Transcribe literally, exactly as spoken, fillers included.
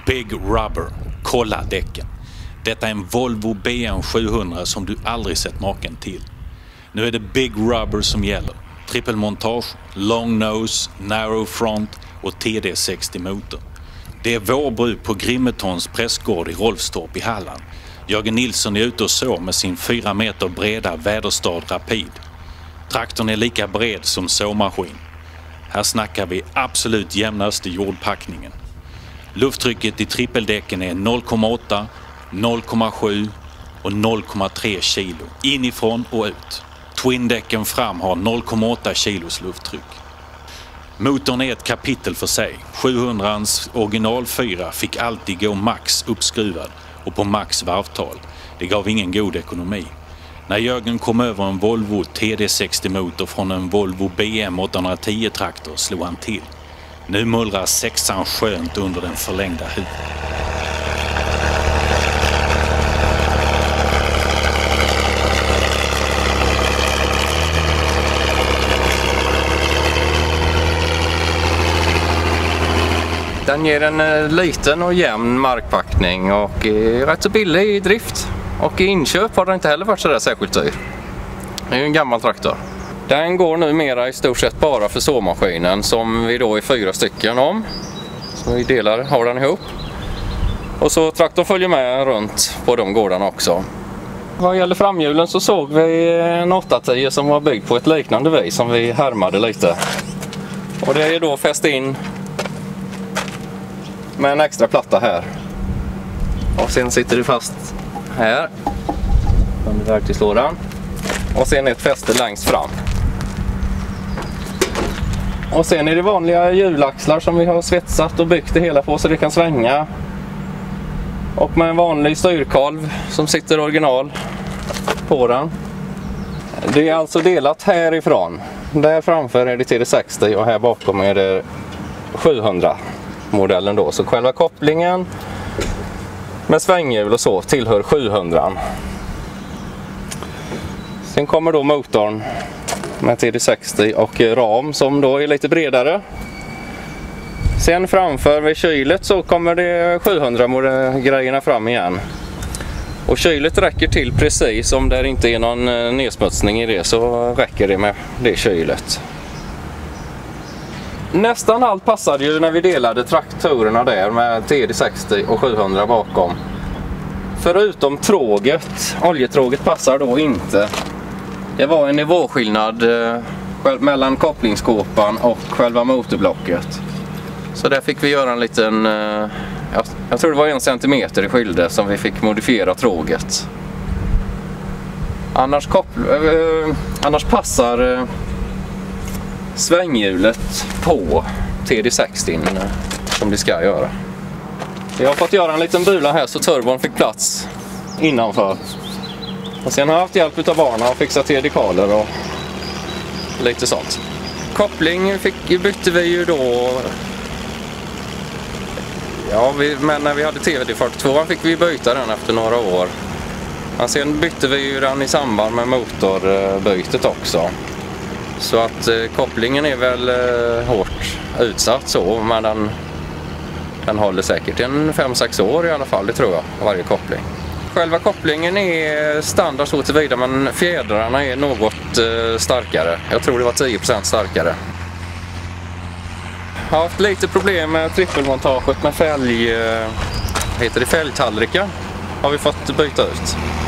Big Rubber. Kolla däcken. Detta är en Volvo B M sjuhundra som du aldrig sett maken till. Nu är det Big Rubber som gäller. Trippelmontage, long nose, narrow front och T D sextio motor. Det är vårbruk på Grimmetons pressgård i Rolfstorp i Halland. Jörgen Nilsson är ute och så med sin fyra meter breda Väderstad Rapid. Traktorn är lika bred som såmaskin. Här snackar vi absolut jämnaste jordpackningen. Lufttrycket i trippeldäcken är noll komma åtta, noll komma sju och noll komma tre kilo inifrån och ut. Twindäcken fram har noll komma åtta kilos lufttryck. Motorn är ett kapitel för sig. sjuhundrans original fyra fick alltid gå max uppskruvad och på max varvtal. Det gav ingen god ekonomi. När Jörgen kom över en Volvo T D sextio motor från en Volvo B M åttahundratio traktor slog han till. Nu mullrar sexan skönt under den förlängda huven. Den ger en liten och jämn markpackning och är rätt så billig i drift. Och i inköp har den inte heller varit så där särskilt dyr. Det är ju en gammal traktor. Den går numera i stort sett bara för såmaskinen som vi då är fyra stycken om. Så vi delar, har den ihop. Och så traktorn följer med runt på de gårdarna också. Vad gäller framhjulen så såg vi en åtta tio som var byggd på ett liknande vis som vi härmade lite. Och det är då fäst in med en extra platta här. Och sen sitter det fast här under verktygslådan. Och sen ett fäste längst fram. Och sen är det vanliga hjulaxlar som vi har svetsat och byggt det hela på så det kan svänga. Och med en vanlig styrkolv som sitter original på den. Det är alltså delat härifrån. Där framför är det T D sextio och här bakom är det sjuhundra modellen då. Så själva kopplingen med svänghjul och så tillhör sjuhundra. Sen kommer då motorn med T D sextio och ram som då är lite bredare. Sen framför vid kylet så kommer det sjuhundra-grejerna fram igen. Och kylet räcker till precis, om det inte är någon nedsmutsning i det så räcker det med det kylet. Nästan allt passade ju när vi delade traktorerna där med T D sextio och sjuhundra bakom. Förutom tråget, oljetråget passar då inte. Det var en nivåskillnad eh, mellan kopplingskåpan och själva motorblocket. Så där fick vi göra en liten, eh, jag, jag tror det var en centimeter i skilde som vi fick modifiera tråget. Annars, koppl eh, annars passar eh, svänghjulet på T D sextio eh, som det ska göra. Jag har fått göra en liten bula här så turbon fick plats innanför. Och sen har jag haft hjälp av barnen och fixat dedikaler och lite sånt. Koppling fick, bytte vi ju då. Ja, vi, men när vi hade T V D fyrtiotvå fick vi byta den efter några år. Men sen bytte vi ju den i samband med motorbytet också. Så att eh, kopplingen är väl eh, hårt utsatt så, men den, den håller säkert en fem sex år i alla fall, det tror jag, varje koppling. Själva kopplingen är standard så tillvida, men fjädrarna är något eh, starkare. Jag tror det var tio procent starkare. Jag har haft lite problem med trippelmontaget med fälg, eh, heter det fälgtallrikar, har vi fått byta ut.